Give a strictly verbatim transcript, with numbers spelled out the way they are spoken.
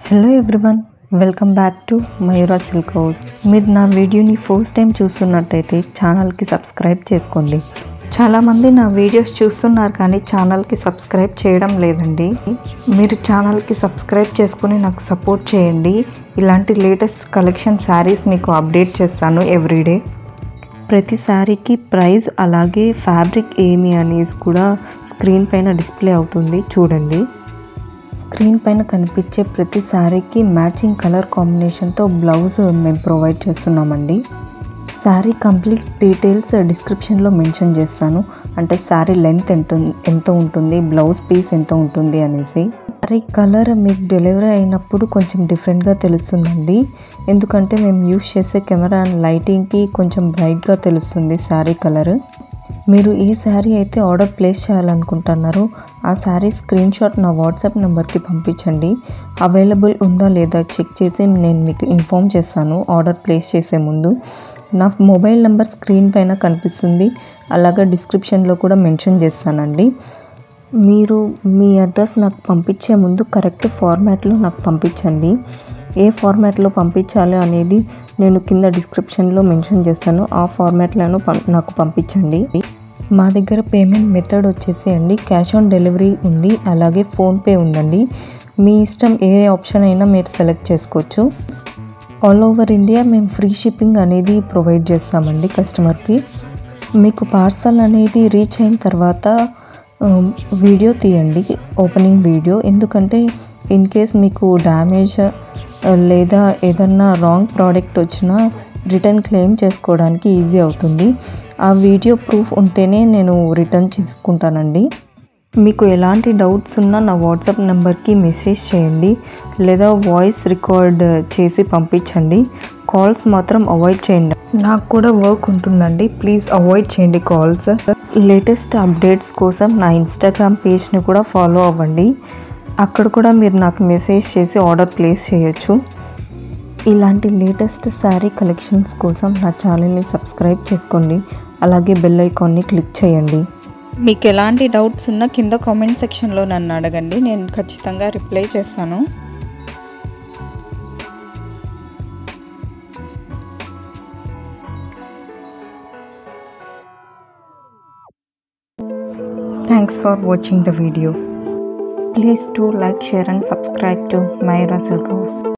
Hello everyone, welcome back to Mayura silk house. మీరు నా వీడియోని ఫస్ట్ టైం చూస్తున్నట్టయితే ఛానల్కి సబ్స్క్రైబ్ చేసుకోండి. చాలామంది నా వీడియోస్ చూస్తున్నారు కానీ ఛానల్కి సబ్స్క్రైబ్ చేయడం లేదండి. మీరు ఛానల్కి సబ్స్క్రైబ్ చేసుకుని నాకు సపోర్ట్ చేయండి. ఇలాంటి లేటెస్ట్ కలెక్షన్ శారీస్ మీకు అప్డేట్ చేస్తాను ఎవ్రీడే. ప్రతి శారీకి ప్రైస్ అలాగే ఫ్యాబ్రిక్ ఏమి అనేసి కూడా స్క్రీన్ పైన డిస్ప్లే అవుతుంది, చూడండి. స్క్రీన్ పైన కనిపించే ప్రతి శారీకి మ్యాచింగ్ కలర్ కాంబినేషన్తో బ్లౌజ్ మేము ప్రొవైడ్ చేస్తున్నామండి. శారీ కంప్లీట్ డీటెయిల్స్ డిస్క్రిప్షన్లో మెన్షన్ చేస్తాను. అంటే శారీ లెంత్ ఎంత ఎంత ఉంటుంది, బ్లౌజ్ పీస్ ఎంత ఉంటుంది అనేసి. శారీ కలర్ మీకు డెలివరీ అయినప్పుడు కొంచెం డిఫరెంట్గా తెలుస్తుందండి. ఎందుకంటే మేము యూస్ చేసే కెమెరా అండ్ లైటింగ్కి కొంచెం బ్రైట్గా తెలుస్తుంది శారీ కలర్. మీరు ఈ శారీ అయితే ఆర్డర్ ప్లేస్ చేయాలనుకుంటున్నారు, ఆ శారీ స్క్రీన్ షాట్ నా వాట్సాప్ నెంబర్కి పంపించండి. అవైలబుల్ ఉందా లేదా చెక్ చేసి నేను మీకు ఇన్ఫామ్ చేస్తాను ఆర్డర్ ప్లేస్ చేసే ముందు. నా మొబైల్ నెంబర్ స్క్రీన్ పైన కనిపిస్తుంది, అలాగే డిస్క్రిప్షన్లో కూడా మెన్షన్ చేస్తానండి. మీరు మీ అడ్రస్ నాకు పంపించే ముందు కరెక్ట్ ఫార్మాట్లో నాకు పంపించండి. ఏ ఫార్మాట్లో పంపించాలి అనేది నేను కింద డిస్క్రిప్షన్లో మెన్షన్ చేస్తాను. ఆ ఫార్మాట్లను నాకు పంపించండి. మా దగ్గర పేమెంట్ మెథడ్ వచ్చేసి అండి క్యాష్ ఆన్ డెలివరీ ఉంది, అలాగే ఫోన్పే ఉందండి. మీ ఇష్టం, ఏ ఆప్షన్ అయినా మీరు సెలెక్ట్ చేసుకోవచ్చు. ఆల్ ఓవర్ ఇండియా మేము ఫ్రీ షిప్పింగ్ అనేది ప్రొవైడ్ చేస్తామండి కస్టమర్కి. మీకు పార్సల్ అనేది రీచ్ అయిన తర్వాత వీడియో తీయండి, ఓపెనింగ్ వీడియో. ఎందుకంటే ఇన్ కేస్ మీకు డ్యామేజ్ లేదా ఏదన్నా రాంగ్ ప్రోడక్ట్ వచ్చినా రిటర్న్ క్లెయిమ్ చేసుకోవడానికి ఈజీ అవుతుంది. ఆ వీడియో ప్రూఫ్ ఉంటేనే నేను రిటర్న్ చేసుకుంటానండి. మీకు ఎలాంటి డౌట్స్ ఉన్నా నా వాట్సాప్ నెంబర్కి మెసేజ్ చేయండి లేదా వాయిస్ రికార్డ్ చేసి పంపించండి. కాల్స్ మాత్రం అవాయిడ్ చేయండి, నాకు కూడా వర్క్ ఉంటుందండి. ప్లీజ్ అవాయిడ్ చేయండి కాల్స్. లేటెస్ట్ అప్డేట్స్ కోసం నా ఇన్స్టాగ్రామ్ పేజ్ని కూడా ఫాలో అవ్వండి. అక్కడ కూడా మీరు నాకు మెసేజ్ చేసి ఆర్డర్ ప్లేస్ చేయొచ్చు. ఇలాంటి లేటెస్ట్ శారీ కలెక్షన్స్ కోసం నా ఛానల్ని సబ్స్క్రైబ్ చేసుకోండి, అలాగే బెల్ ఐకాన్ని క్లిక్ చేయండి. మీకు ఎలాంటి డౌట్స్ ఉన్నా కింద కామెంట్ సెక్షన్లో నన్ను అడగండి, నేను ఖచ్చితంగా రిప్లై చేస్తాను. Thanks for watching the video. Please do like, share and subscribe to Mयूरा Silk House.